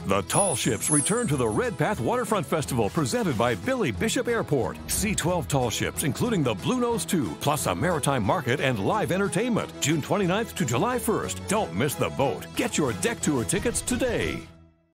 The Tall Ships return to the Redpath Waterfront Festival presented by Billy Bishop Airport. See 12 tall ships, including the Blue Nose 2, plus a maritime market and live entertainment. June 29th to July 1st. Don't miss the boat. Get your deck tour tickets today.